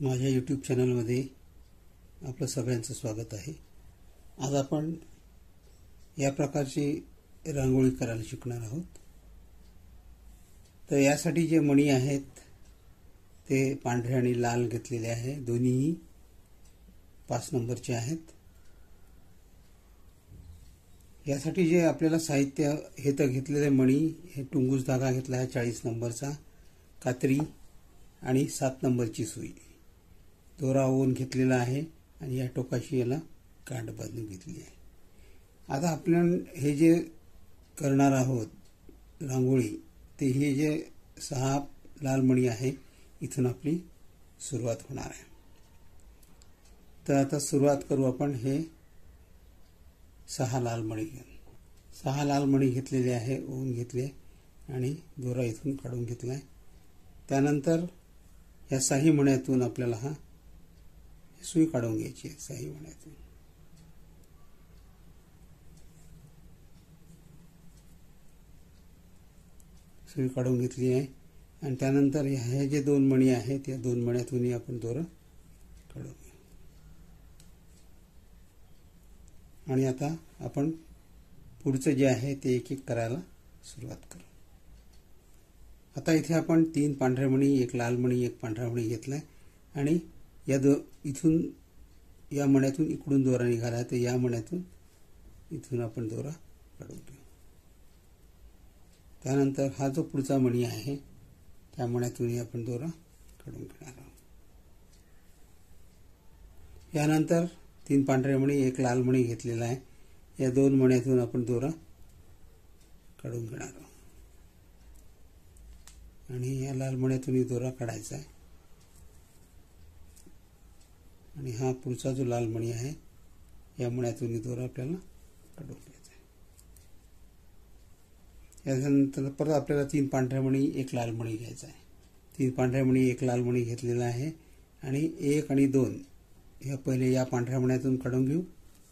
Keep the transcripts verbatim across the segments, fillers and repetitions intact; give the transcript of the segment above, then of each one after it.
माझ्या यूट्यूब चॅनलमध्ये आपलं सगळ्यांचं स्वागत आहे। आज आपण या प्रकारची रांगोळी करायला शिकणार आहोत। तर यासाठी जे मणी आहेत ते पांढरे आणि लाल घेतलेले आहे, दोन्हीही पाच नंबरचे आहेत। यासाठी जे आपल्याला साहित्य हे तर घेतलेले मणी हे टुंगूस धागा घेतला आहे चाळीस नंबरचा, कात्री आणि सात नंबरची सुई, दोरा ओवून घेतलेला आहे आणि या टोकाशी याला गाठ बांधून घेतली आहे। आता आपण हे जे करणार आहोत रांगोळी, ते हे जे सहा लाल मणी आहे इथून आपली सुरुवात होणार आहे। तर आता सुरुवात करू आपण हे सहा लाल मणी घेऊन। सहा लाल मणी घेतलेले आहे, ओवून घेतले आणि दोरा इथून काढून घेतलाय। त्यानंतर या सहा मण्यातून आपल्याला हा सुई काढून घ्यायची आहे। सहा मण्यातून सुई काढून घेतली आहे आणि त्यानंतर हे जे दोन मणी आहेत त्या दोन मण्यातून आपण दोरा काढून घेऊ। आणि आता आपण पुढचं जे आहे ते एक एक करायला सुरुवात करू। आता इथे आपण तीन पांढरे मणी, एक लाल मणी, एक पांढरा मणी घेतलाय आणि या दो इथून या मण्यातून इकडून दोरा निघाला, तर या मण्यातून इथून आपण दोरा काढून घेऊ। त्यानंतर हा जो पुढचा मणी आहे त्या मण्यातून आपण दोरा काढून घेणार आहोत। यानंतर तीन पांढरे मणी, एक लाल मणी घेतलेला आहे, या दोन मण्यातून आपण दोरा काढून घेणार आहोत आणि या लाल मण्यातून दोरा काढायचा आहे आणि हा पुढचा जो लाल मणी आहे या मण्यातून दोरा आपल्याला काढून घ्यायचा आहे। यानंतर परत आपल्याला तीन पांढरे मणी, एक लाल मणी घ्यायचा आहे। तीन पांढरे मणी, एक लाल मणी घेतलेला आहे आणि एक आणि दोन या पहिले या पांढऱ्या मण्यातून काढून घेऊ,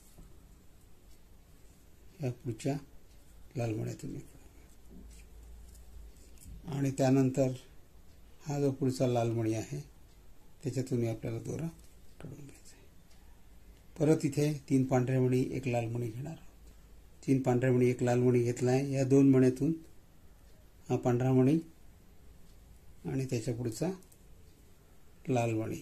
या पुढच्या लाल मण्यातून आणि त्यानंतर हा जो पुढचा लाल मणी आहे त्याच्यातून आपल्याला दोरा काढून घ्यायचा आहे। परत इथे तीन पांढरे मणी, एक लाल मणी घेणार आहोत। तीन पांढरे मणी, एक लाल मणी घेतला आहे, या दोन मण्यातून हा पांढरा मणी आणि त्याच्या पुढचा लाल मणी,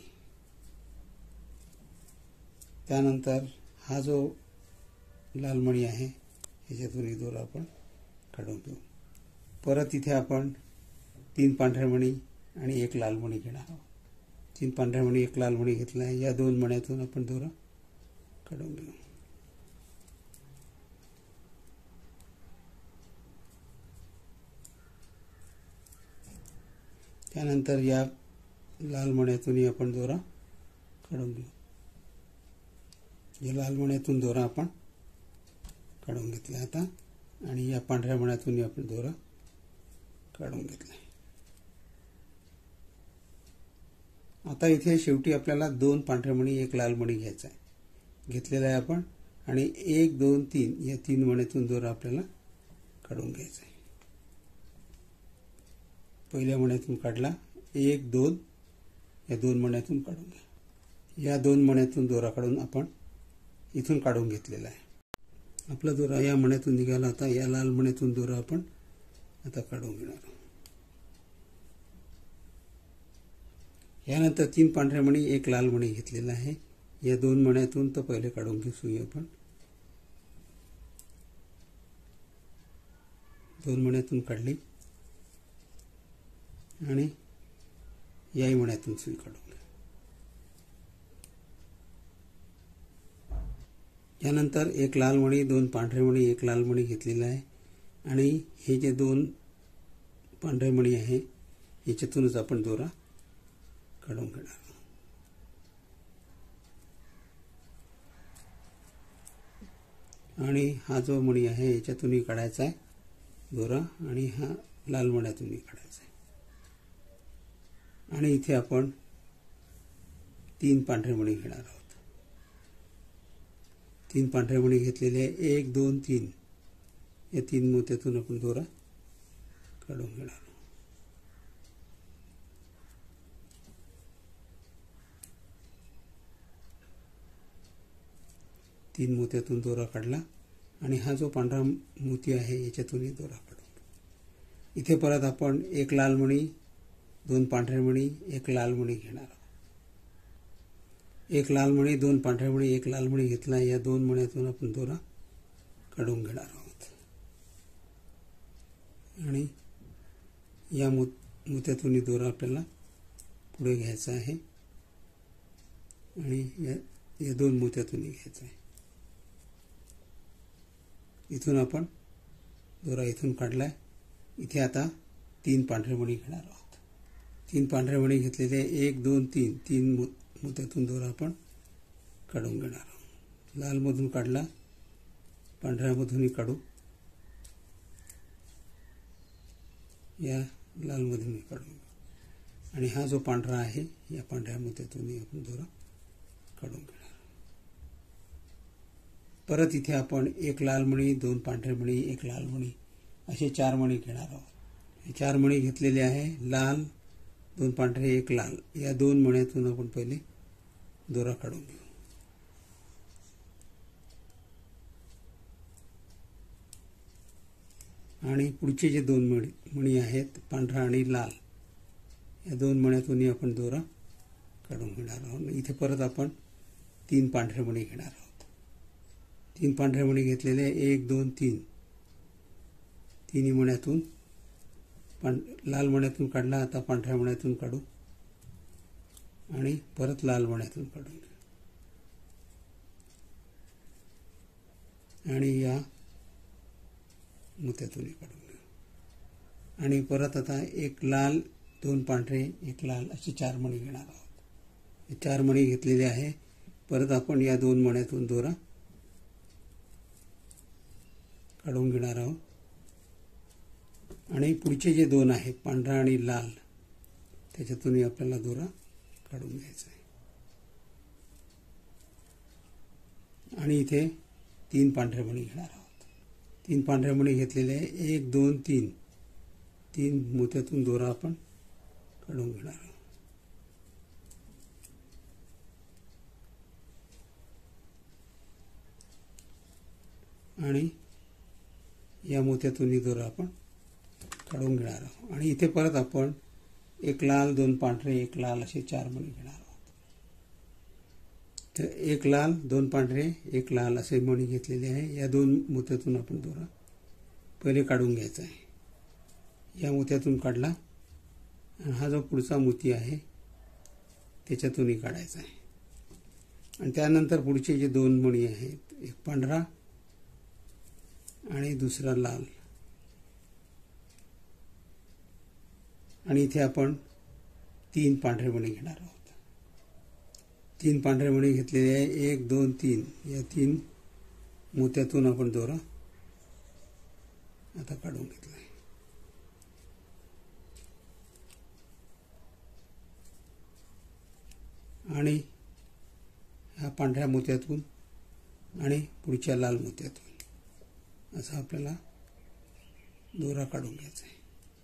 त्यानंतर हा जो लाल मणी आहे याच्यातून दोरा आपण काढून घेऊ। परत इथे आपण तीन पांढरे मणी आणि एक लाल मणी घेणार आहोत। तीन पांढरे मणी, एक लाल मणी घेतला आहे, या दोन मण्यातून आपण दोरा काढून घेऊ। त्यानंतर या लाल मण्यातून आपण दोरा काढून घेऊ। या लाल मण्यातून दोरा आपण काढून घेतला आता आणि या पांढऱ्या मण्यातून आपण दोरा काढून घेतला। आता इथे शेवटी आपल्याला दोन पांढरे मणी, एक लाल मणी घ्यायचा आहे, घेतलेला आहे आपण आणि एक दोन तीन या तीन मण्यातून दोरा आपल्याला काढून घ्यायचा आहे। पहिल्या मण्यातून काढला, एक दोन या दोन मण्यातून काढून घ्या। या दोन मण्यातून दोरा काढून आपण इथून काढून घेतलेला आहे। आपला दोरा या मण्यातून निघाला, आता या लाल मण्यातून दोरा आपण आता काढून घेणार आहोत। यानंतर तीन पांढरे मणी, एक लाल मणी घेतलेला आहे, या दोन मण्यातून तर पहिले काढून घेऊ सुई आपण। दोन मण्यातून काढली आणि याही मण्यातून सुई काढून घ्या। यानंतर एक लाल मणी, दोन पांढरे मणी, एक लाल मणी घेतलेला आहे आणि हे जे दोन पांढरे मणी आहे याच्यातूनच आपण दोरा काढून घेणार। आणि हा जो मणी आहे याच्यातूनही काढायचा आहे दोरा आणि हा लाल मण्यातूनही काढायचा आहे आणि इथे आपण तीन पांढरे मणी घेणार आहोत। तीन पांढरे मणी घेतलेले आहे, एक दोन तीन या तीन मोत्यातून आपण दोरा काढून घेणार। तीन मोत्यातून दोरा काढला आणि हा जो पांढरा मोती आहे याच्यातूनही दोरा काढून इथे परत आपण एक लाल मणी, दोन पांढरे मणी, एक लाल मणी घेणार आहोत. एक लाल मणी, दोन पांढरे मणी, एक लाल मणी घेतला. या दोन मण्यातून आपण दोरा काढून घेणार आहोत आणि या मोत्यातून दोरा आपल्याला पुढे घ्यायचा आहे आणि या, या दोन मोत्यातून घ्यायचा आहे. इथून आपण दोरा इथून काढलाय. इथे आता तीन पांढरे मणी घेणार आहोत. तीन पांढरे मणी घेतलेले एक, दोन, तीन तीन मोत्यातून दोरा आपण काढून घेणार आहोत. लालमधून काढला, पांढऱ्यामधूनही काढू. या लालमधूनही काढू आणि हा जो पांढरा आहे या पांढऱ्या मोत्यातूनही आपण दोरा काढून घेणार. परत इथे आपण एक लाल मणी, दोन पांढरे मणी, एक लाल मणी असे चार मणी घेणार आहोत. हे चार मणी घेतलेले आहे. लाल, दोन पांढरे, एक लाल या दोन मण्यातून आपण पहिले दोरा काढून घेऊ. आणि पुढचे जे दोन मणी मणी आहेत पांढरा आणि लाल या दोन मण्यातूनही आपण दोरा काढून घेणार आहोत. इथे परत आपण तीन पांढरे मणी घेणार आहोत. तीन पांढरे मणी घेतलेले एक, दोन, तीन तिन्ही मण्यातून पां लाल मण्यातून काढला. आता पांढऱ्या मण्यातून काढू आणि परत लाल मण्यातून काढून घेऊ आणि या मोत्यातूनही काढून घेऊ आणि परत आता एक लाल, दोन पांढरे, एक लाल असे चार मणी घेणार आहोत. हे चार मणी घेतलेले आहे. परत आपण या दोन मण्यातून दोरा काढून घेणार आहोत आणि पुढचे जे दोन आहेत पांढरा आणि लाल त्याच्यातूनही आपल्याला दोरा काढून घ्यायचा आहे. आणि इथे तीन पांढरे मणी घेणार आहोत. तीन पांढरे मणी घेतलेले आहे. एक, दोन, तीन तीन मोत्यातून दोरा आपण काढून घेणार आहोत. आणि या मोत्यातूनही दोरा आपण काढून घेणार आहोत. आणि इथे परत आपण एक लाल, दोन पांढरे, एक लाल असे चार मणी घेणार आहोत. तर एक लाल, दोन पांढरे, एक लाल असे मणी घेतलेले आहे. या दोन मोत्यातून आपण दोरा पहिले काढून घ्यायचा आहे. या मोत्यातून काढला आणि हा जो पुढचा मोती आहे त्याच्यातूनही काढायचा आहे. आणि त्यानंतर पुढचे जे दोन मणी आहेत एक पांढरा आणि दुसरा लाल आणि इथे आपण तीन पांढरे मणी घेणार आहोत. तीन पांढरे मणी घेतलेले आहे. एक, दोन, तीन या तीन मोत्यातून आपण दोरा आता काढून घेतला आहे. आणि ह्या पांढऱ्या मोत्यातून आणि पुढच्या लाल मोत्यातून असा आपल्याला दोरा काढून घ्यायचा आहे.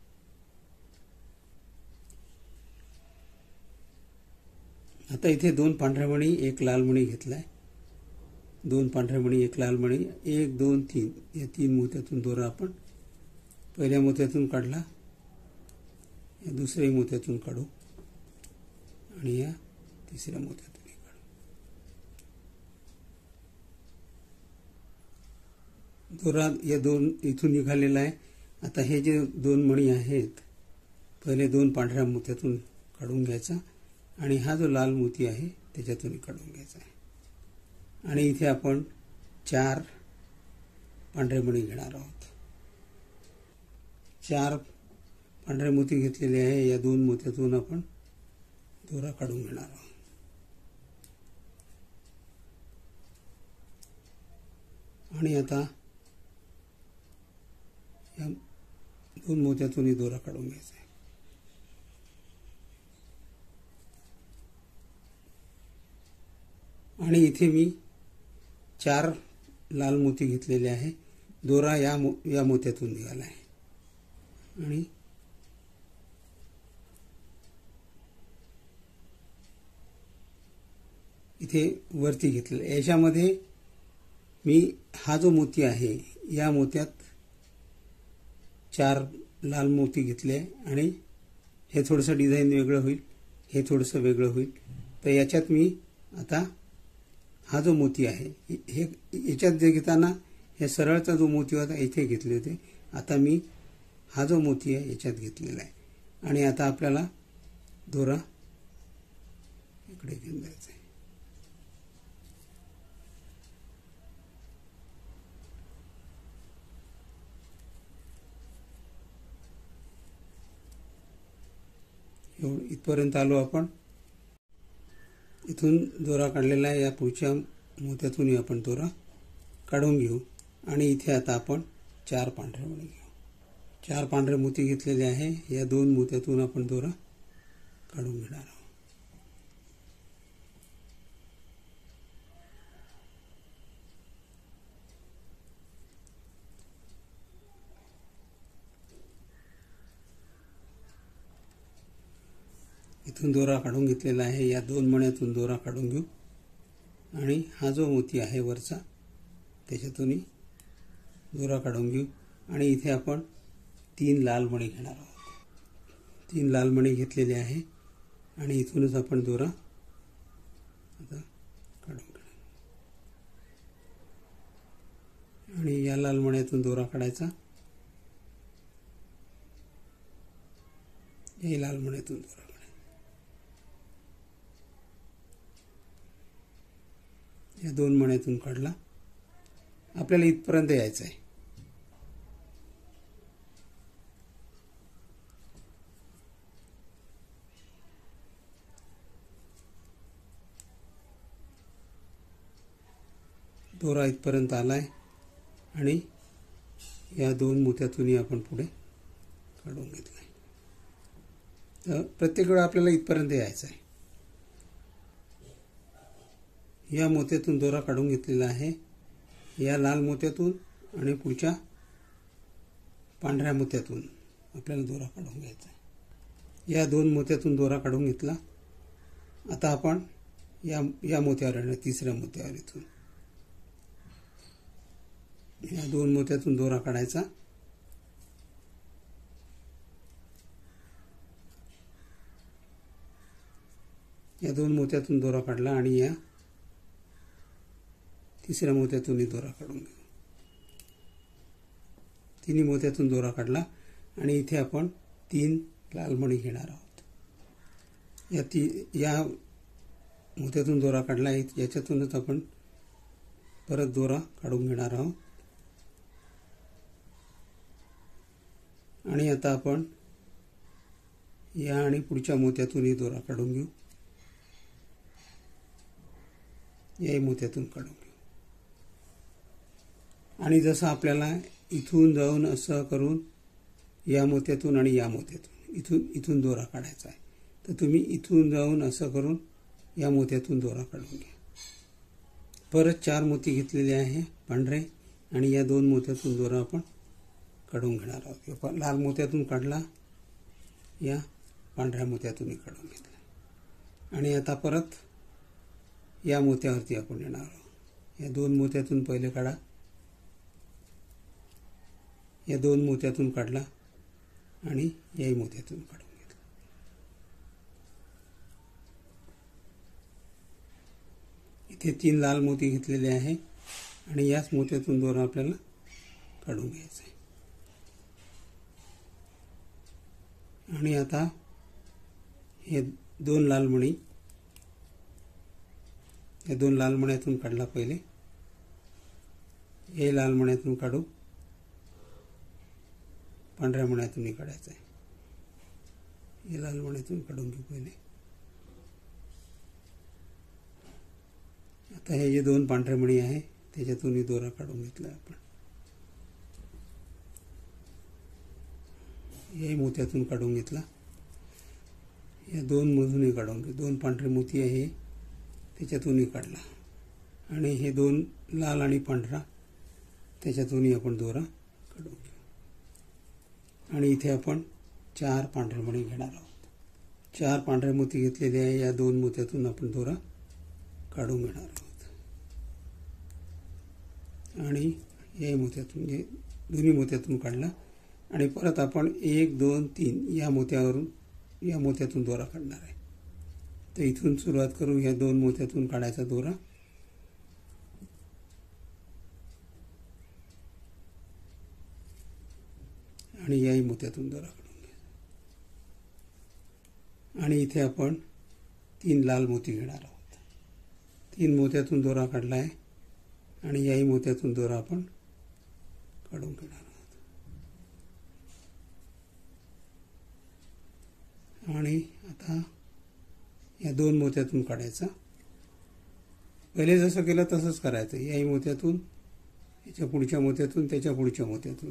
आता इथे दोन पांढऱ्या मणी, एक लाल मणी घेतलाय. दोन पांढऱ्या मणी, एक लाल मणी, एक, दोन, तीन या तीन मोत्यातून दोरा आपण पहिल्या मोत्यातून काढला. या दुसऱ्या मोत्यातून काढू आणि या तिसऱ्या मोत्यातून काढू. दोरा या दोन इथून निघालेला आहे. आता हे जे दोन मणी आहेत पहिले दोन पांढऱ्या मोत्यातून काढून घ्यायचा आणि हा जो लाल मोती आहे त्याच्यातून काढून घ्यायचा आहे. आणि इथे आपण चार पांढरे मणी घेणार आहोत. चार पांढरे मोती घेतलेले आहे. या दोन मोत्यातून आपण दोरा काढून घेणार आहोत. आणि आता या दोन मोत्यातूनही दोरा काढून घ्यायचा आहे. आणि इथे मी चार लाल मोती घेतलेले आहे. दोरा या मो या मोत्यातून निघाला आहे आणि इथे वरती घेतलेलं. याच्यामध्ये मी हा जो मोती आहे या मोत्यात चार लाल मोती घेतले आणि हे थोडंसं डिझाईन वेगळं होईल, हे थोडंसं वेगळं होईल. तर याच्यात मी आता हा जो मोती आहे हे याच्यात जे घेताना हे सरळचा जो मोती होता इथे घेतले होते, आता मी हा जो मोती आहे याच्यात घेतलेला आहे. आणि आता आपल्याला दोरा इकडे घेऊन जायचा आहे. एवढं इथपर्यंत आलो आपण. इथून दोरा काढलेला आहे. या पुढच्या मोत्यातूनही आपण दोरा काढून घेऊ. आणि इथे आता आपण चार पांढरे मणी घेऊ. चार पांढरे मोती घेतलेले आहे. या दोन मोत्यातून आपण दोरा काढून घेणार आहोत. इथून दोरा काढून घेतलेला आहे. या दोन मण्यातून दोरा काढून घेऊ आणि हा जो मोती आहे वरचा त्याच्यातूनही दोरा काढून घेऊ. आणि इथे आपण तीन लाल मणी घेणार आहोत. तीन लाल मणी घेतलेले आहे आणि इथूनच आपण दोरा आता काढून घेऊ. आणि या लाल मण्यातून दोरा काढायचा. या लाल मण्यातून दोरा या दोन मण्यातून काढला. आपल्याला इथपर्यंत यायचं आहे. दोरा इथपर्यंत आलाय आणि या दोन मोत्यातूनही आपण पुढे काढून घेतलाय. तर प्रत्येक वेळा आपल्याला इथपर्यंत यायचं आहे. या मोत्यातून दोरा काढून घेतलेला आहे. या लाल मोत्यातून आणि पुढच्या पांढऱ्या मोत्यातून आपल्याला दोरा काढून घ्यायचा आहे. या दोन मोत्यातून दोरा काढून घेतला. आता आपण या या मोत्यावर येणार, तिसऱ्या मोत्यावर इथून या दोन मोत्यातून दोरा काढायचा. या दोन मोत्यातून दोरा काढला आणि या तिसऱ्या मोत्यातूनही दोरा काढून घेऊ. तिन्ही मोत्यातून दोरा काढला आणि इथे आपण तीन लाल मणी घेणार आहोत. या ती या मोत्यातून दोरा काढला, याच्यातूनच आपण परत दोरा काढून घेणार आहोत. आणि आता आपण या आणि पुढच्या मोत्यातूनही दोरा काढून घेऊ. याही मोत्यातून काढून घेऊ. आणि जसं आपल्याला इथून जाऊन असं करून या मोत्यातून आणि या मोत्यातून इथून इथून दोरा काढायचा आहे, तर तुम्ही इथून जाऊन असं करून या मोत्यातून दोरा काढून घ्या. परत चार मोती घेतलेले आहे पांढरे आणि या दोन मोत्यातून दोरा आपण काढून घेणार आहोत. लाल मोत्यातून काढला, या पांढऱ्या मोत्यातूनही काढून घेतला. आणि आता परत या मोत्यावरती आपण येणार आहोत. या दोन मोत्यातून पहिले काढा. या दोन मोत्यातून काढला आणि याही मोत्यातून काढून घेतला. इथे तीन लाल मोती घेतलेले आहे आणि याच मोत्यातून दोरा आपल्याला काढून घ्यायचा आहे. आणि आता हे दोन लाल मणी या दोन लाल मण्यातून काढला पहिले. हे लाल मण्यातून काढू, पांढऱ्या मण्यातूनही काढायचं आहे. हे लाल मण्यातून काढून घेऊ पहिले. आता हे जे दोन पांढरे मणी आहे त्याच्यातूनही दोरा काढून घेतला आपण. याही मोत्यातून काढून घेतला. या दोन मधूनही काढून घेऊ. दोन पांढरे मोती आहे त्याच्यातूनही काढला आणि हे दोन लाल आणि पांढरा त्याच्यातूनही आपण दोरा काढून घेऊ. आणि इथे आपण चार पांढरे मणी घेणार आहोत. चार पांढरे मोती घेतलेले आहे. या दोन मोत्यातून आपण दोरा काढून घेणार आहोत. आणि या मोत्यातून जे दोन्ही मोत्यातून काढला आणि परत आपण एक दोन तीन या मोत्यावरून या मोत्यातून दोरा काढणार आहे. तर इथून सुरुवात करू. या दोन मोत्यातून काढायचा दोरा आणि याही मोत्यातून दोरा काढून घ्या. आणि इथे आपण तीन लाल मोती घेणार आहोत. तीन मोत्यातून दोरा काढला आहे आणि याही मोत्यातून दोरा आपण काढून घेणार आहोत. आणि आता या दोन मोत्यातून काढायचा. पहिले जसं केलं तसंच करायचं. याही मोत्यातून, याच्या पुढच्या मोत्यातून, त्याच्या पुढच्या मोत्यातून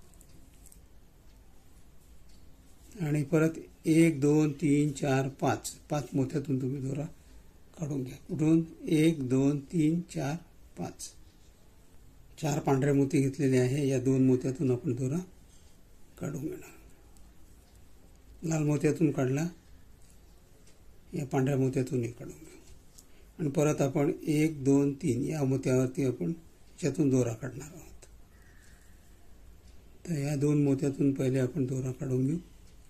आणि परत एक दोन तीन चार पाच पाच मोत्यातून तुम्ही दोरा काढून घ्या. कुठून? एक दोन तीन चार पाच चार पांढरे मोती घेतलेले आहे. या दोन मोत्यातून आपण दोरा काढून घेणार. लाल मोत्यातून काढला, या पांढऱ्या मोत्यातूनही काढून घेऊ. आणि परत आपण एक दोन तीन या मोत्यावरती आपण याच्यातून दोरा काढणार आहोत. तर या दोन मोत्यातून पहिले आपण दोरा काढून घेऊ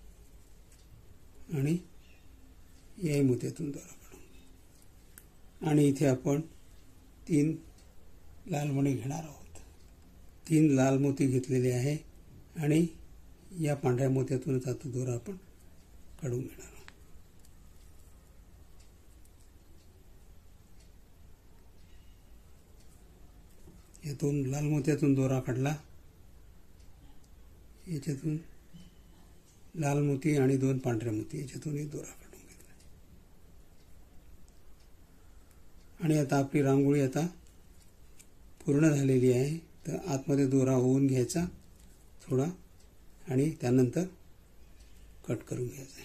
आणि याही मोत्यातून दोरा काढून. आणि इथे आपण तीन लाल मणी घेणार आहोत. तीन लाल मोती घेतलेले आहे आणि या पांढऱ्या मोत्यातूनच आता दोरा आपण काढून घेणार आहोत. या दोन लाल मोत्यातून दोरा काढला. याच्यातून लाल मोती आणि दोन पांढऱ्या मोती याच्यातूनही दोरा काढून घेतला. आणि आता आपली रांगोळी आता पूर्ण झालेली आहे. तर आतमध्ये दोरा होऊन घ्यायचा थोडा आणि त्यानंतर कट करून घ्यायचा आहे.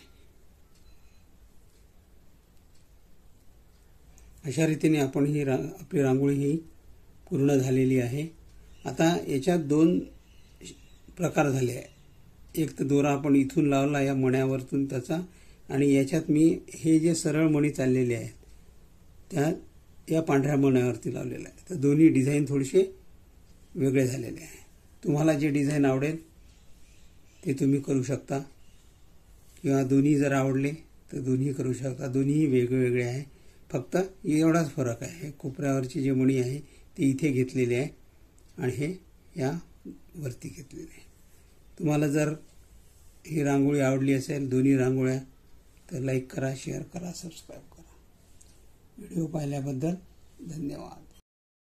अशा रीतीने आपण ही रा आपली रांगोळी ही पूर्ण झालेली आहे. आता याच्यात दोन प्रकार झाले आहे. एक तर दोरा आपण इथून लावला या मण्यावरतून त्याचा, आणि याच्यात मी हे जे सरळ मणी चाललेले आहेत त्या या पांढऱ्या मण्यावरती लावलेला आहे. तर दोन्ही डिझाईन थोडेसे वेगळे झालेले आहे. तुम्हाला जे डिझाईन आवडेल ते तुम्ही करू शकता, किंवा दोन्ही जर आवडले तर दोन्ही करू शकता. दोन्ही वेगवेगळे आहे. फक्त एवढाच फरक आहे. कोपऱ्यावरची जे मणी आहे ते इथे घेतलेले आहे आणि हे या वरती घेतलेले आहे. तुम्हाला जर ही रांगोळी आवडली असेल, दोन्ही रांगोळ्या, तर लाईक करा, शेअर करा, सबस्क्राईब करा. व्हिडिओ पाहिल्याबद्दल धन्यवाद.